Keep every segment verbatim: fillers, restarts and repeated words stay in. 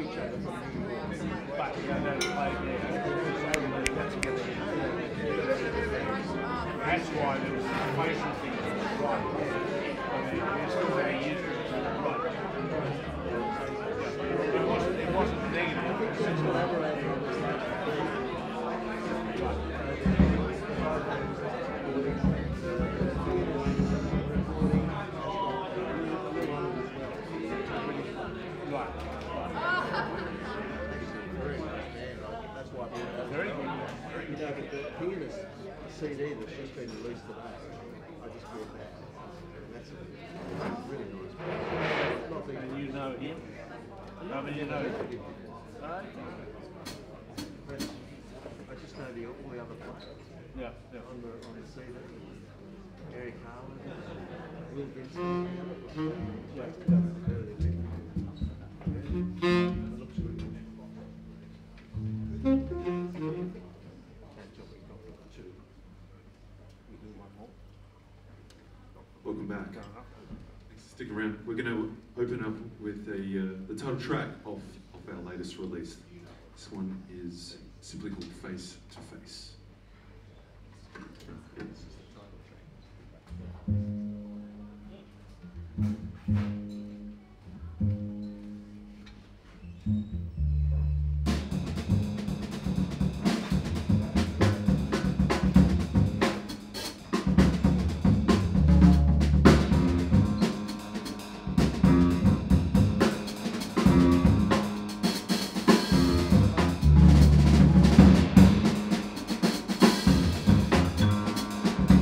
But you don't know to play there. That's why there was a facial thing right. I mean, it's still very useful. Right. It wasn't, it wasn't negative. It's just elaborating on this. The pianist C D that's just been released today, I just bought that. And that's a really nice. Not and you know him? I mean, you know him. Right? But I just know the, all the other players. Yeah, yeah. On the, on the C D. Eric Harlan, Will Vinson. Yeah. It looks good. Welcome back. Stick around. We're going to open up with a, uh, the title track of, of our latest release. This one is simply called Face to Face. This is the title track. Thank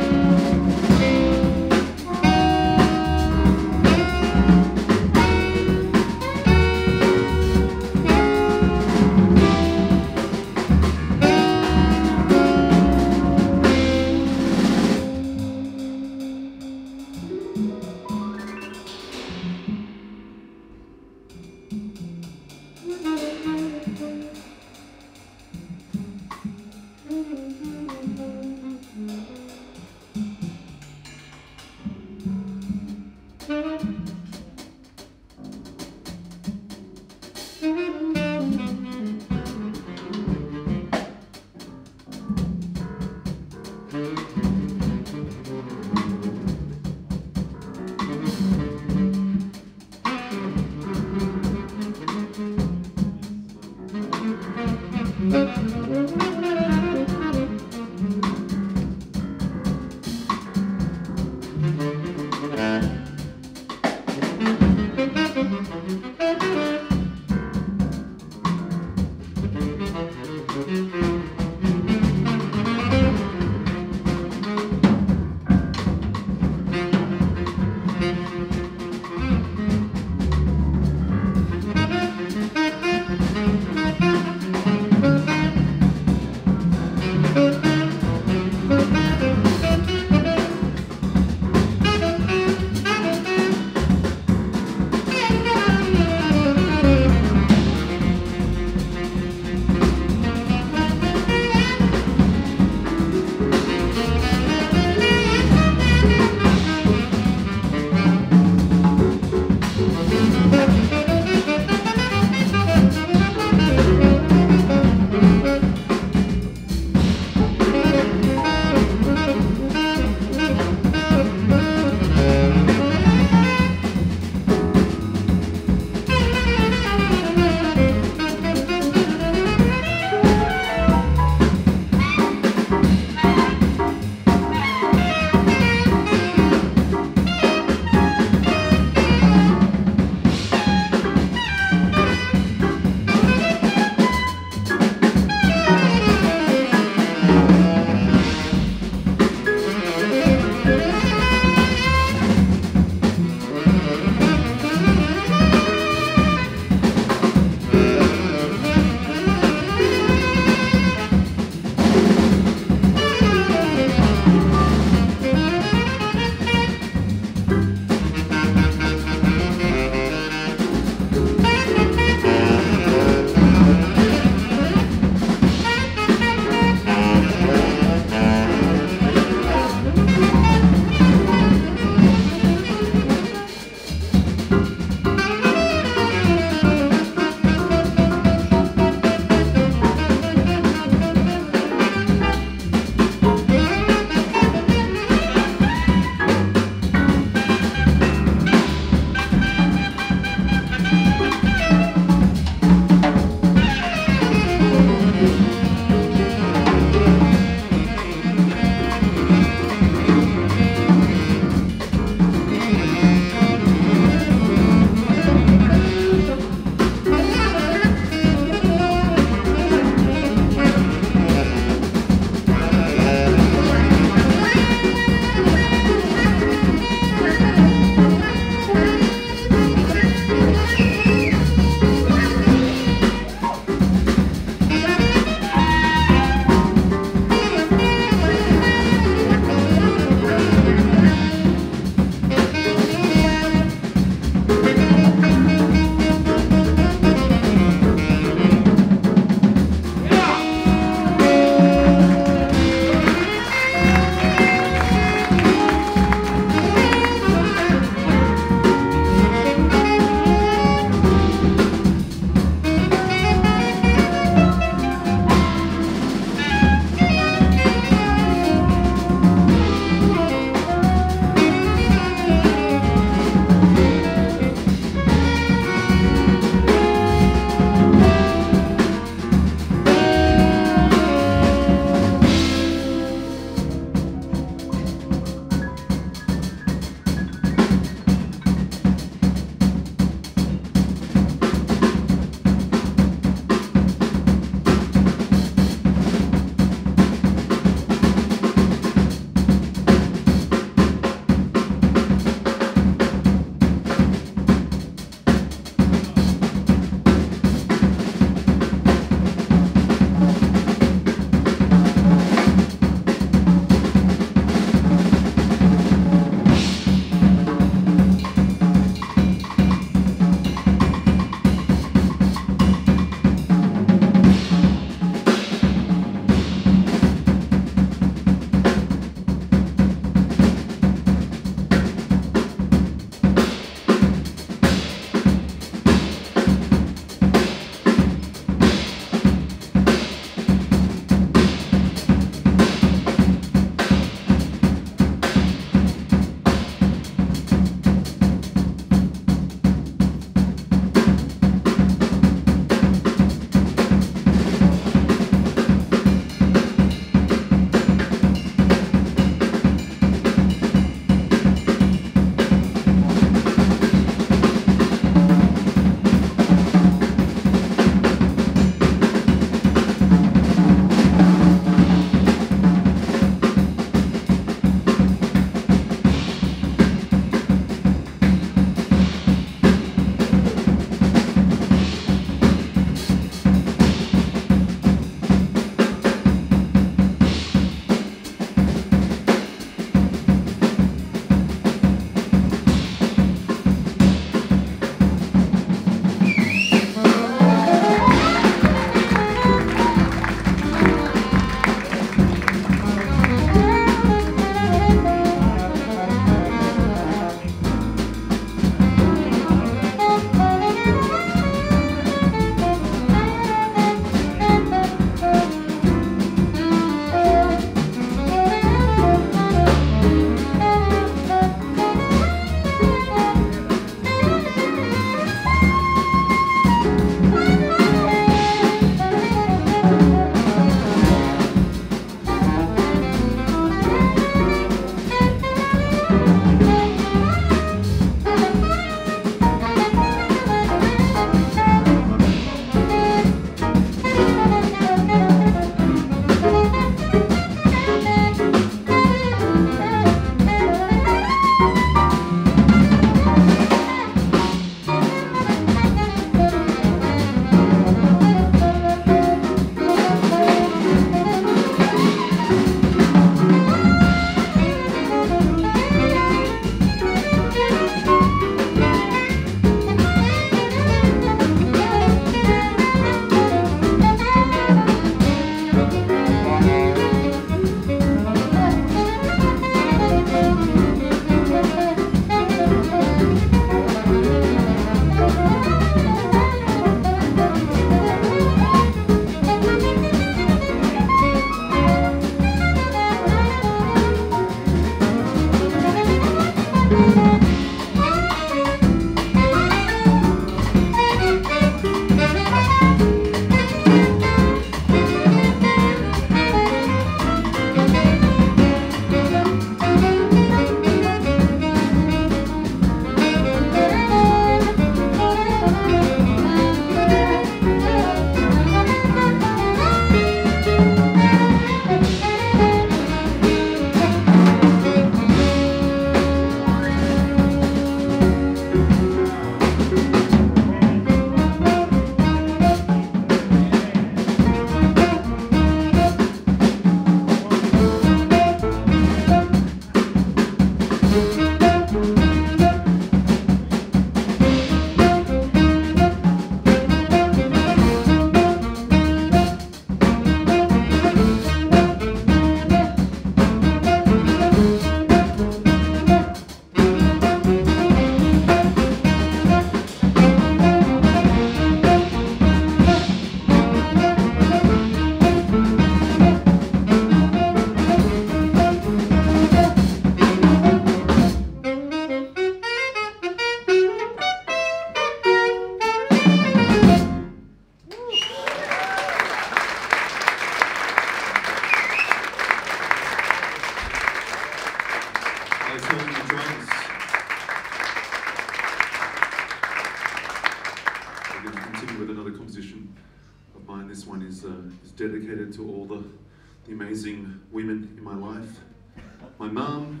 mine. This one is, uh, is dedicated to all the, the amazing women in my life. My mum,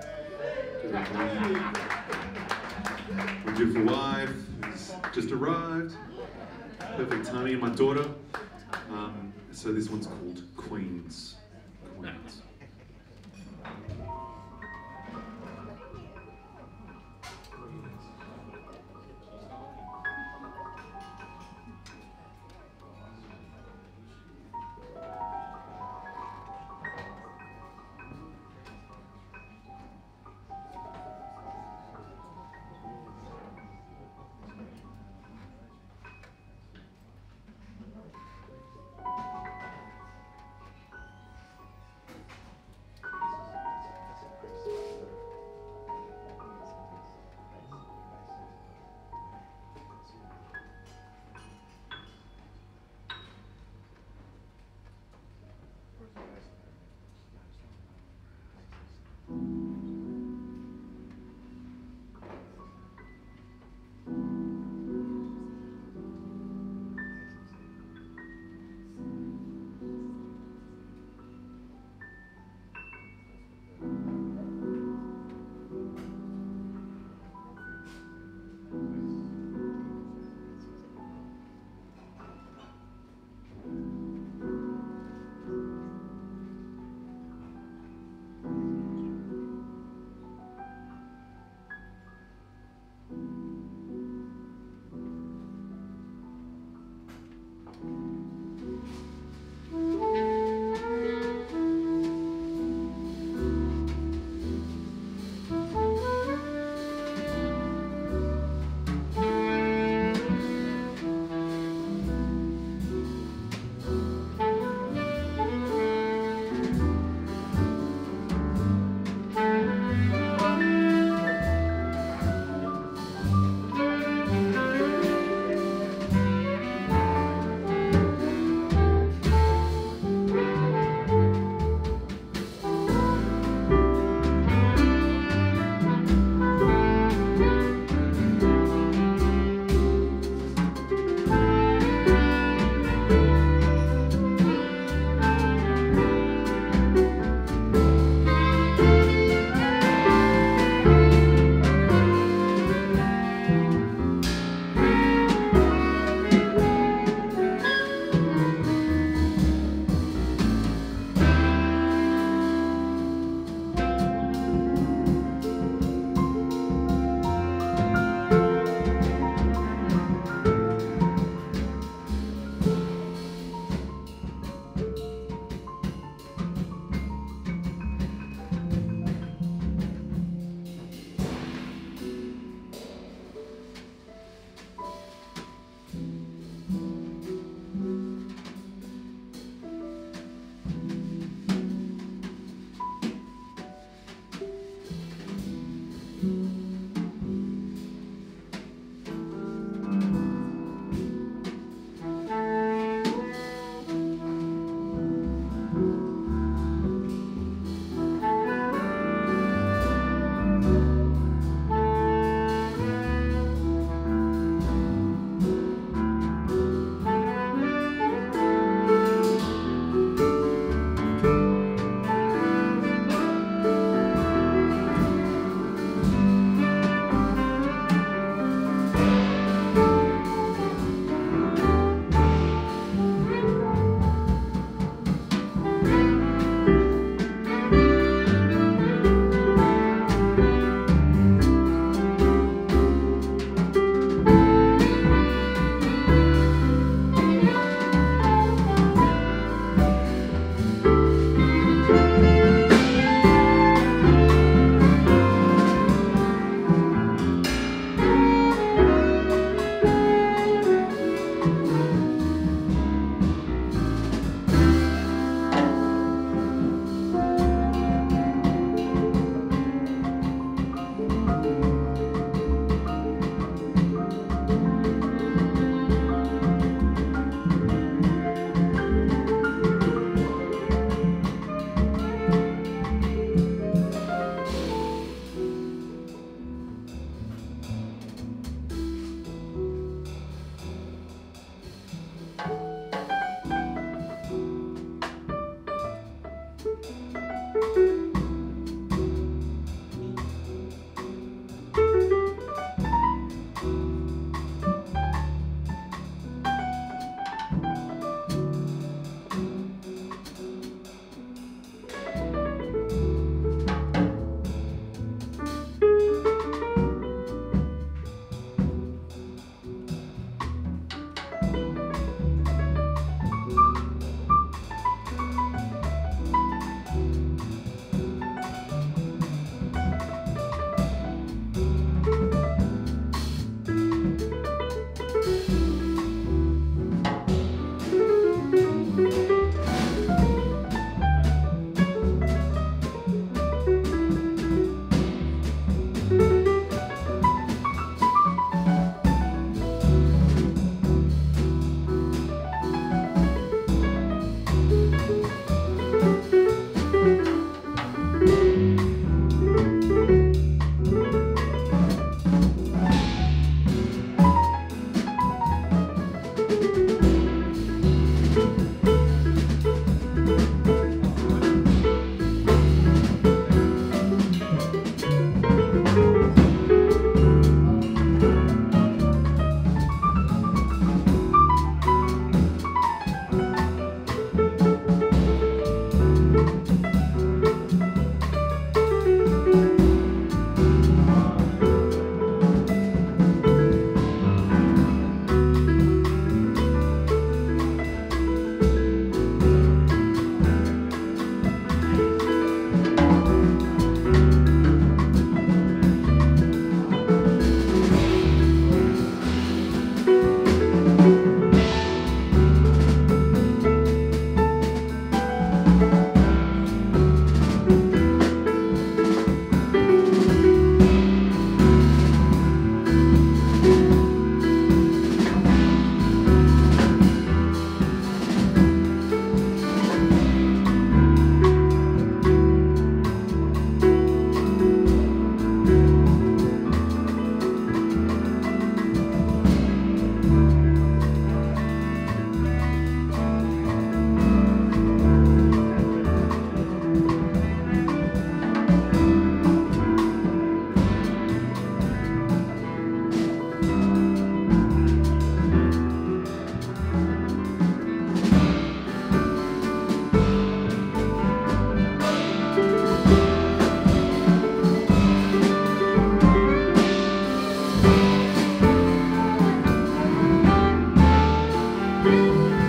my beautiful wife, who's just arrived. Perfect timing, and my daughter. Um, so this one's called Queens. Queens.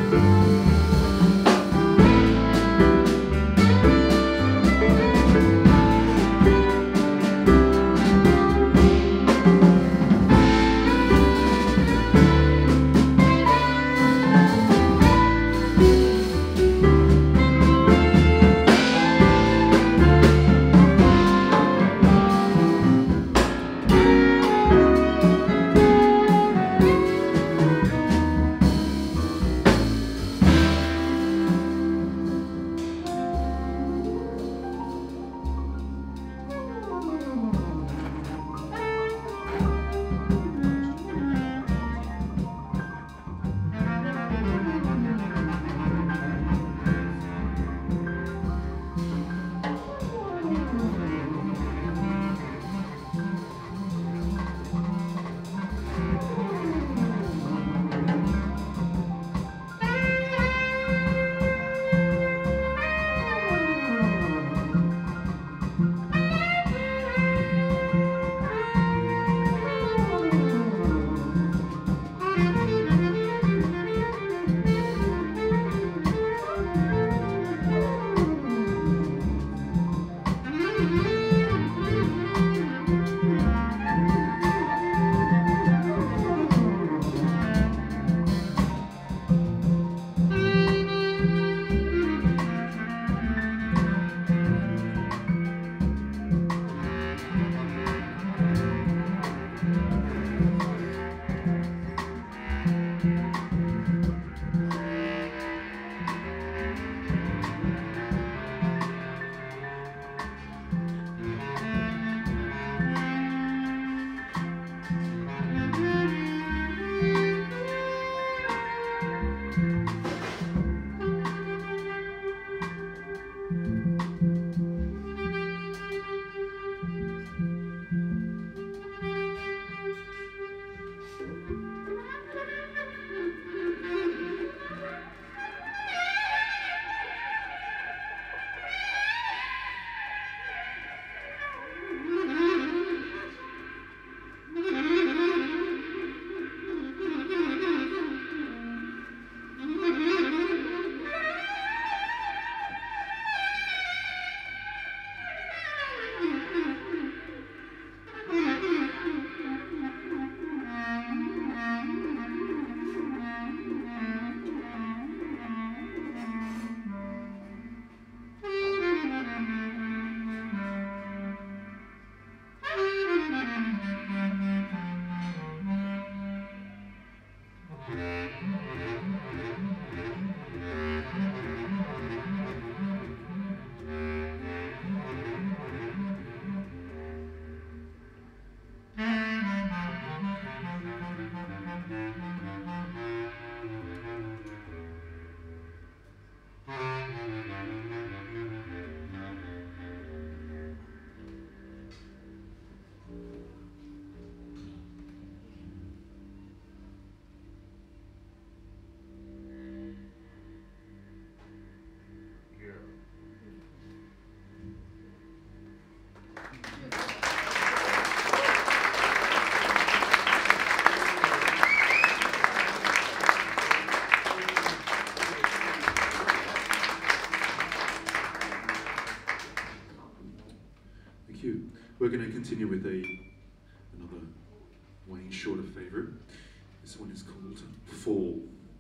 We're going to continue with a another Wayne Shorter favourite. This one is called Fall.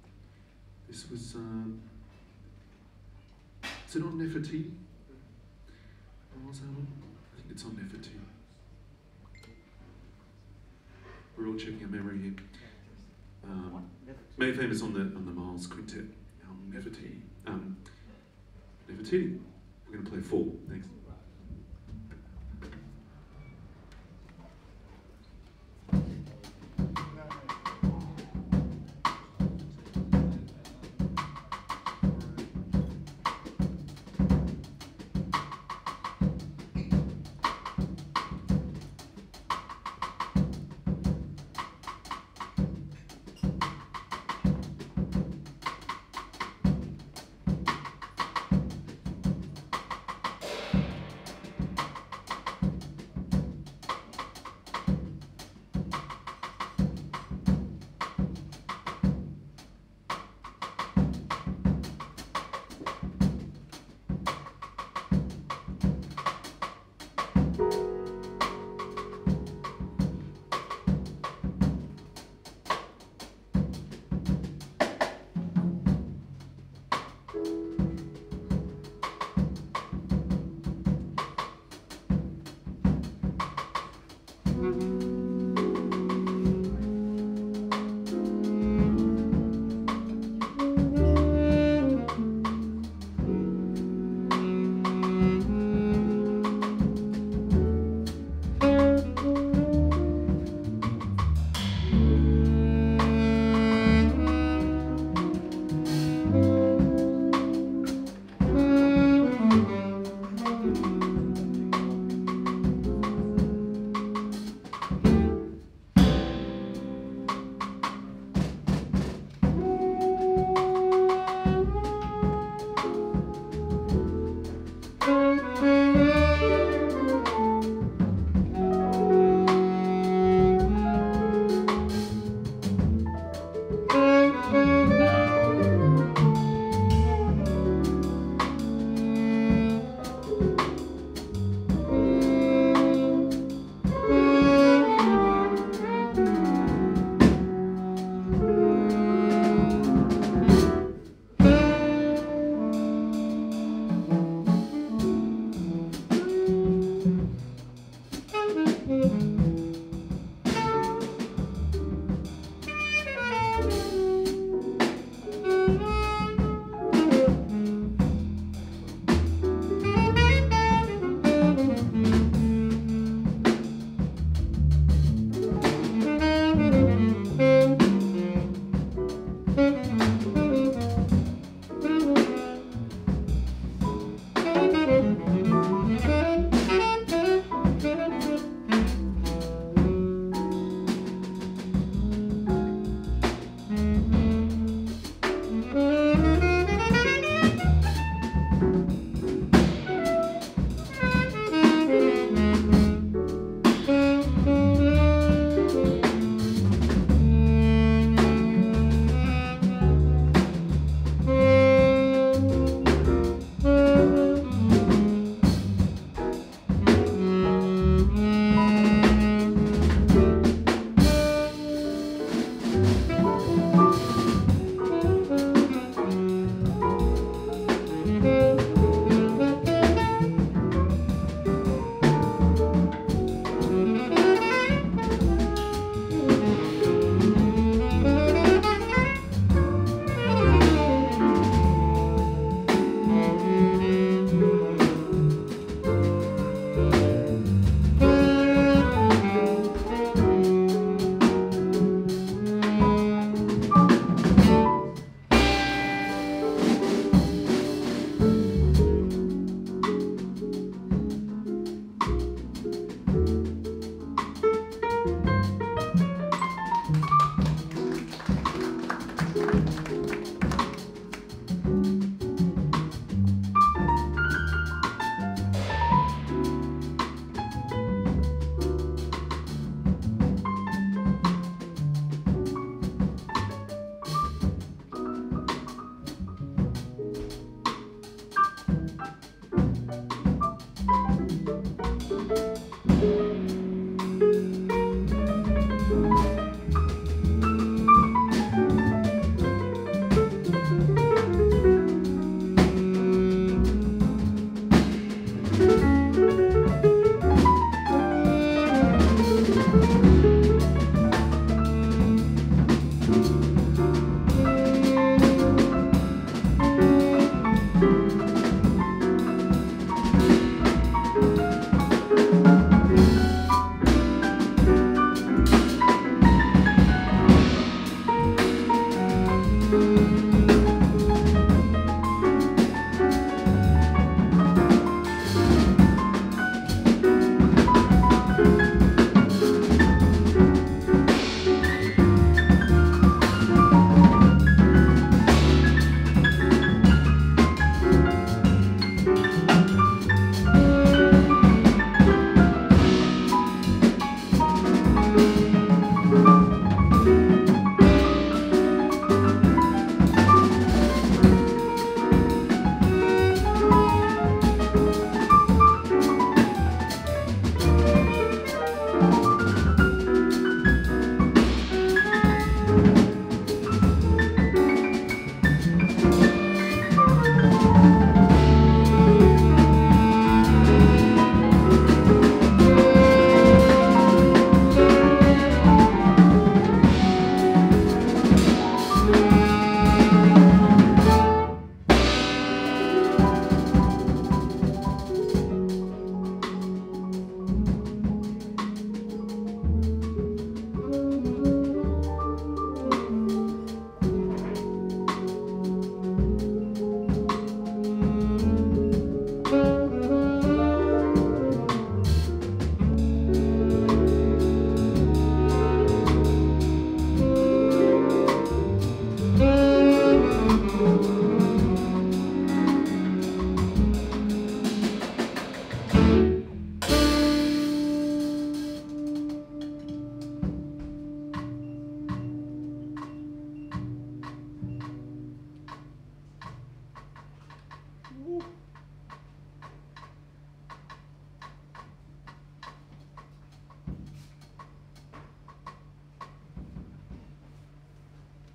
This was, uh, is it on Nefertiti? Miles album? I think it's on Nefertiti. We're all checking our memory here. Um, made famous on the on the Miles Quintet album Nefertiti. Um, Nefertiti. We're going to play Fall. Thanks.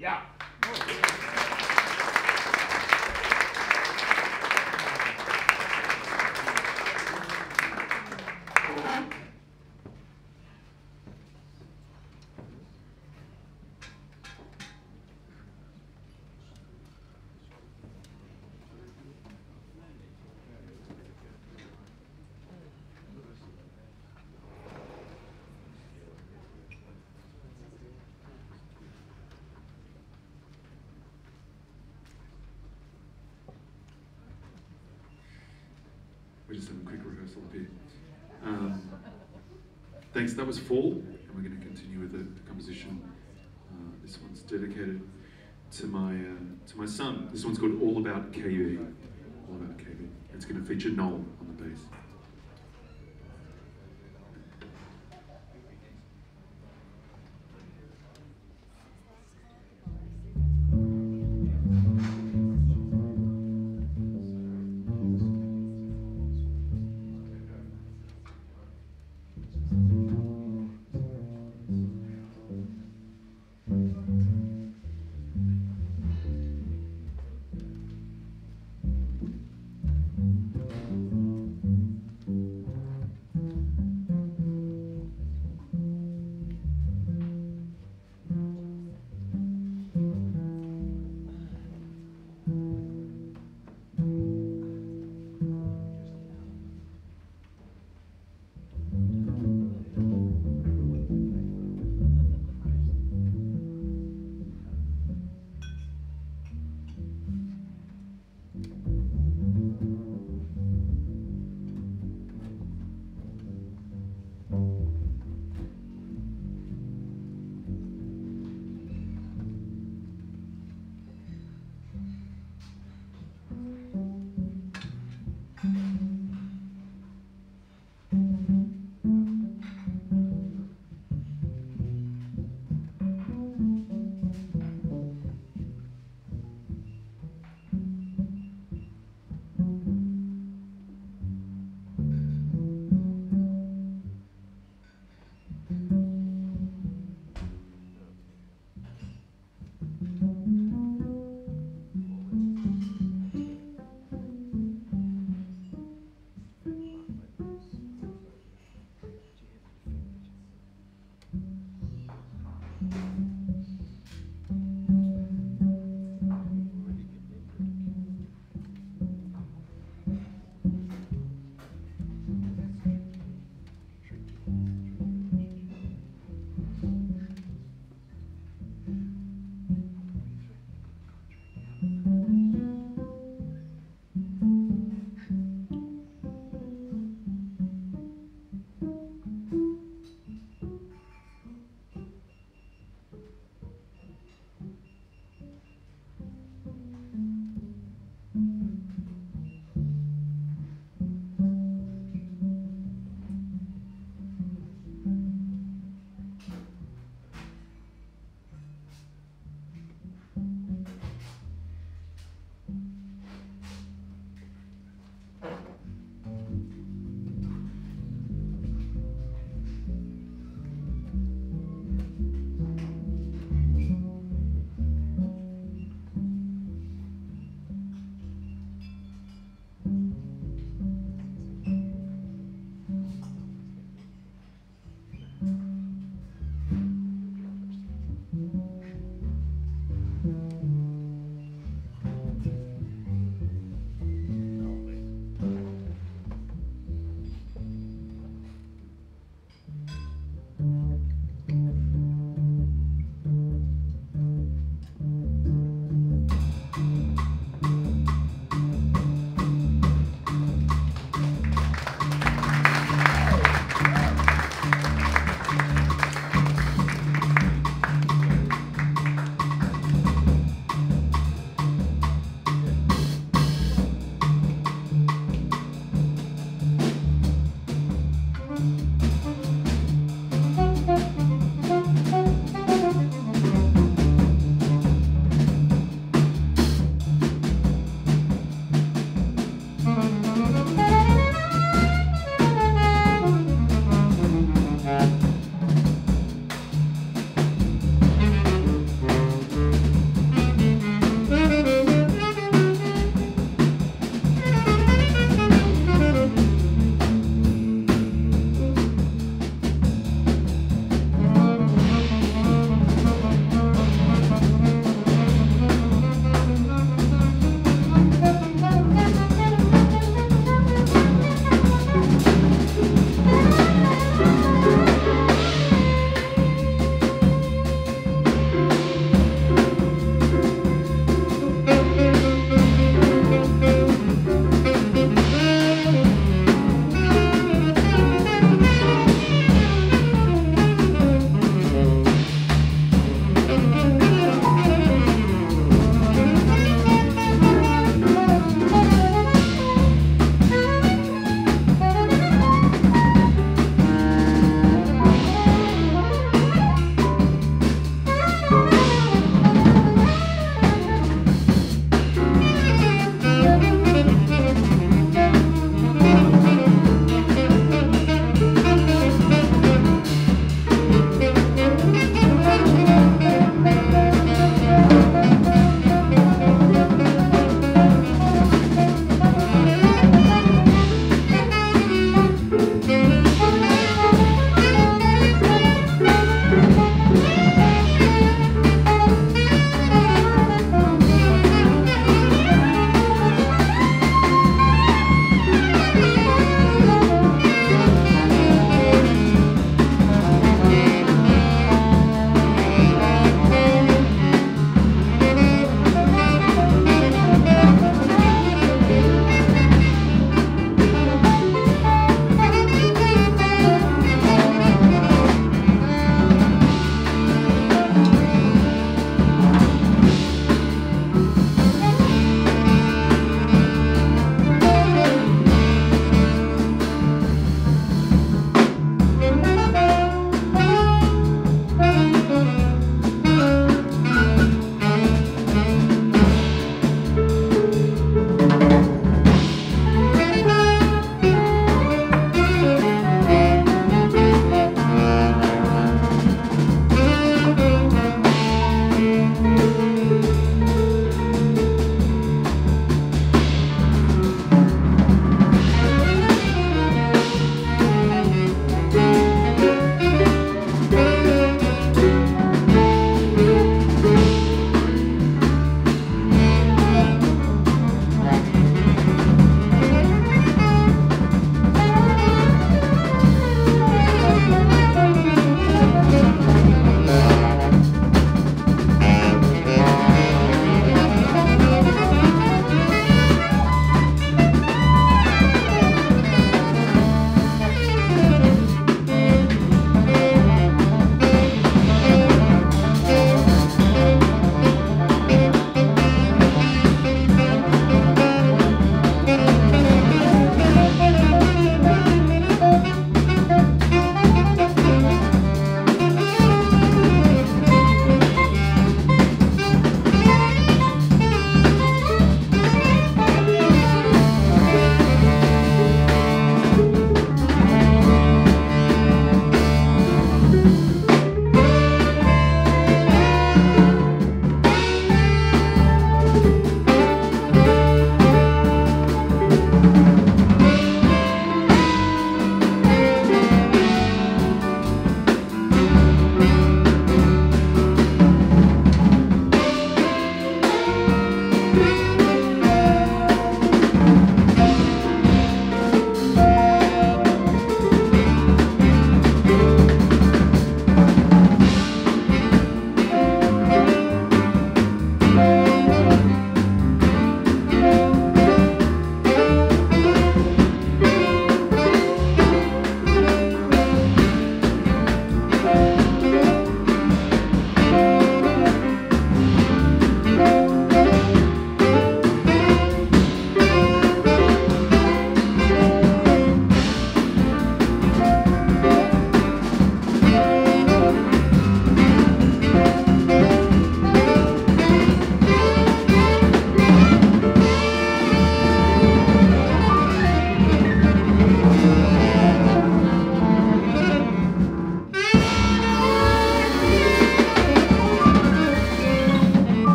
Yeah. We're just having a quick rehearsal up here. Um, thanks, that was Fall, and we're going to continue with the, the composition. Uh, this one's dedicated to my uh, to my son. This one's called All About K B. All About K B. It's going to feature Noel on the bass.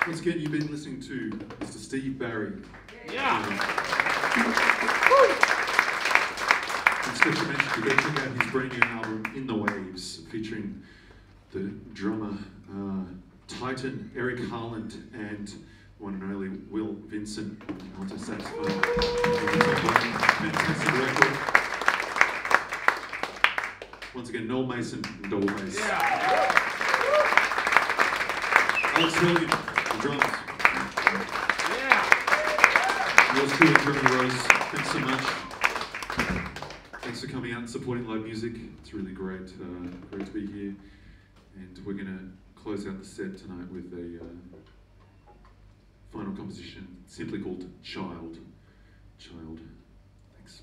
Once again, you've been listening to Mister Steve Barry. Yeah. And special mention to go check out his brand new album, In the Waves, featuring the drummer uh, Titan Eric Harland and one and only Will Vinson on alto saxophone. Fantastic record. Once again, Noel Mason and double bass. Yeah. Alex Hillian, the drums. Yeah. Yours truly, Jeremy Rose. Thanks so much. Thanks for coming out and supporting live music. It's really great, uh, great to be here. And we're going to close out the set tonight with a uh, final composition simply called Child. Child. Thanks.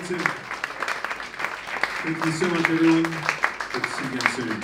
Vinson. Thank you so much, everyone. Hope to see you again soon.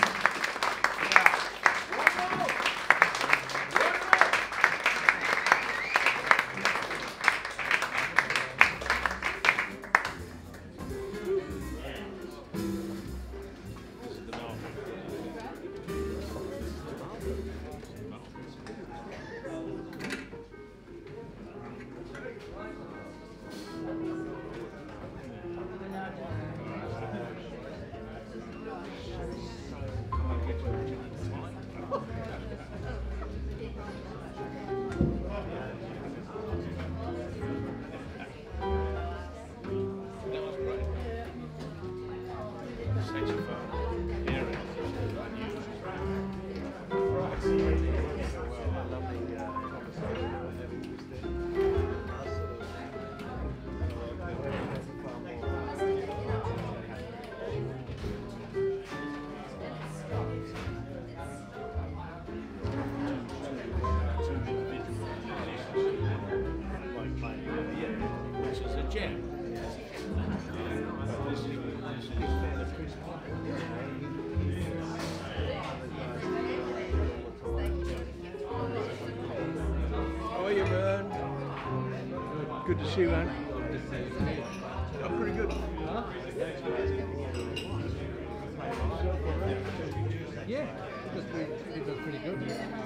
Good to see you, man. I'm pretty good. Huh? Yeah, it does pretty, it does pretty good.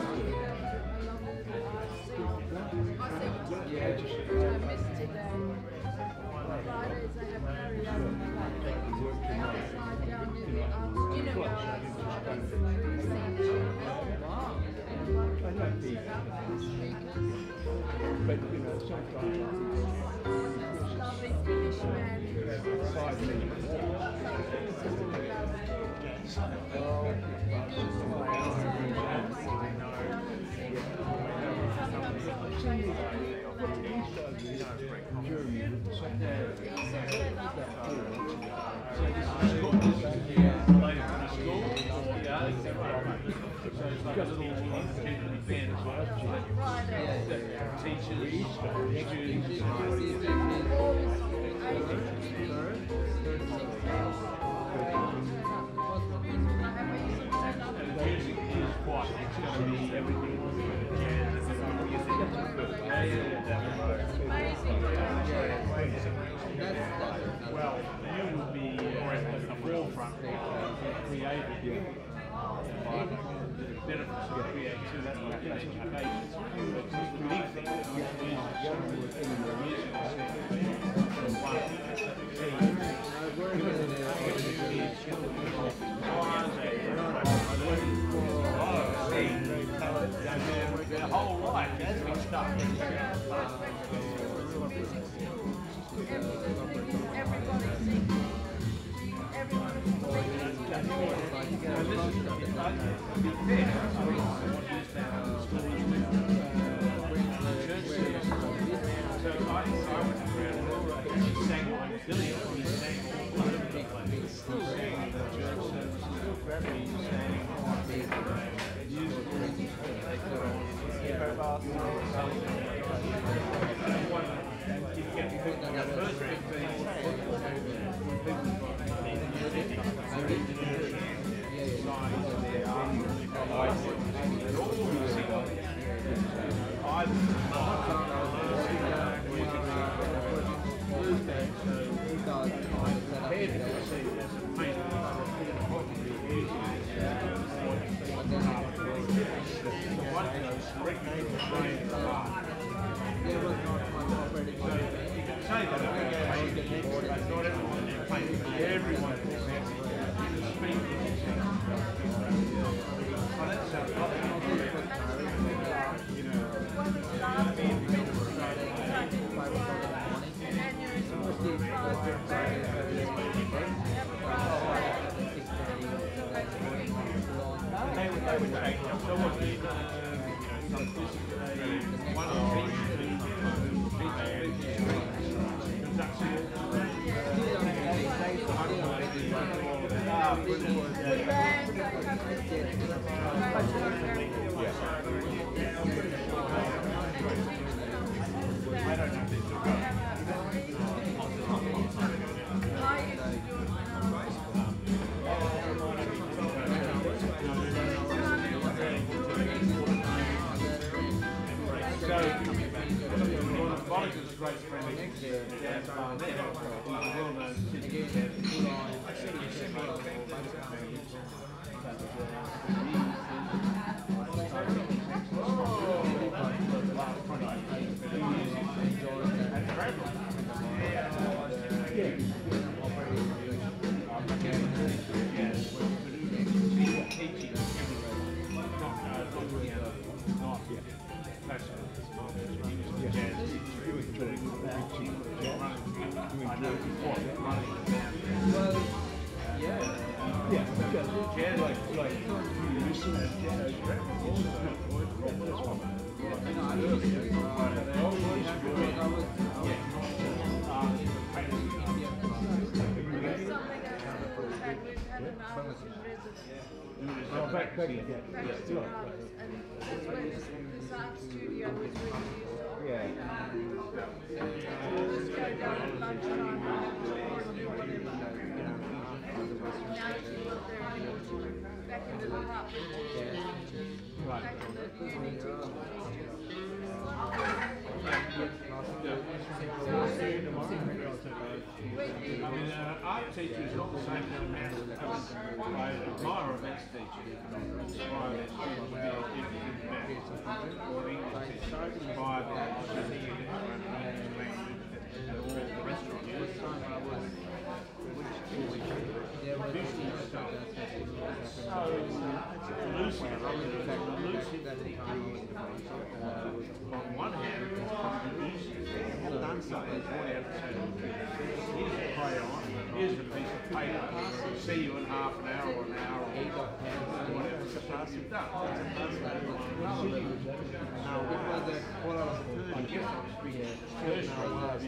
Yeah, just. I know the, but you know, sometimes five minutes. Well, you would be at the forefront of creative benefits of creativity. That's what I think. The big thing that we use in the music their whole life has been stuck. Michael's a great friend of his, uh, Dan Barnett. He's a well-known Sydney jazz musician. I think he's semi-well based on but uh, for the last twenty years, been music and travel. Yeah. Teaching everywhere, not uh, not piano, not classical. Jazz teacher. You enjoy it. I know before running down. Well, yeah. Yeah, Jazz like, like, you listen to jazz records. I know, they all used to do it. Yeah. Oh, back, back, yeah. Practice yeah. drums, and that's when this art studio was really used to operate. Yeah. Just go down at lunchtime or whatever. Now she's up there anymore, she's back into the hut with Right. back in the uni teaching. I mean, uh, art teacher is not the same as a maths teacher. I admire a maths teacher. I admire a maths teacher in maths or English teacher. So inspired by the English language and all the restaurants. Visual stuff. So elusive, elusive technique. Uh, on one hand, it's probably easy. I've done something for you. Here's a crayon, here's a piece of paper. See you in half an hour or an hour or whatever. It's a passive done. It's a passive done. Now, what was that? What I was doing, yes, I was speaking. First, I was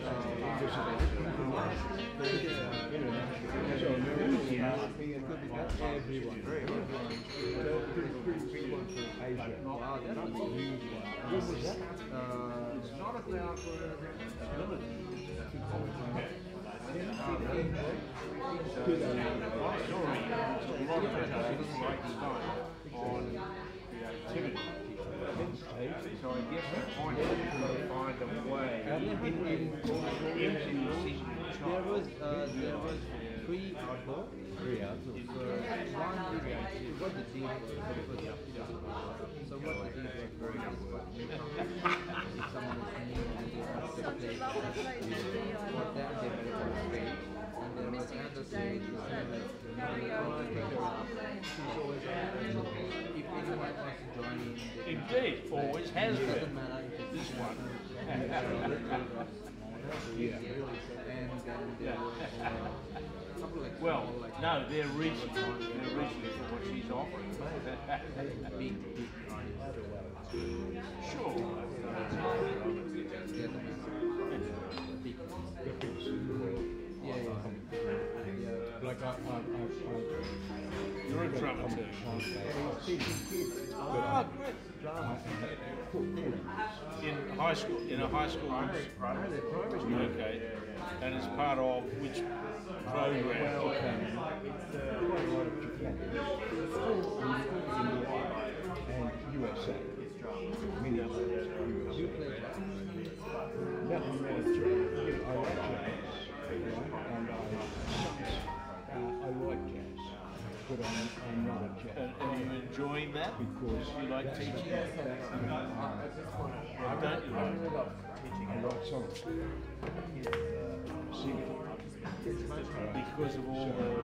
Everyone. Pretty, pretty big one from Asia. Wow, that's a huge one. What was that? Uh, it's not about ability. My story is a lot of it like style on creativity. So I guess the point is to find a way into the season. There was, uh, there was three outdoor. Three outdoor. So one is what the deal was. So what the deal was very if someone was new and they have to play for them, they were going to pay. And there was another thing, she's always if anyone wants to join in, Indeed, always has it been. doesn't matter if it's This one. and then there was uh, a couple like Well, small, like no, they're reaching. They're reaching for what she's offering. big, big artists. Sure. Doesn't matter. Big. Yeah, yeah. Yeah. Like I, I, I, I You're a drummer too. teaching kids. Ah, great. Drama In high school, in a high school. Okay. And it's part of which program? Well, um, it's uh, quite a lot of Japan. India and U S A. Many of them. You play jazz? Nothing more than jazz. I like jazz. Right? And I, uh, I like jazz. But I'm, I'm not a jazz. And are you enjoying that? Because You like teaching? I Don't you? I like songs. Singing. Because of all the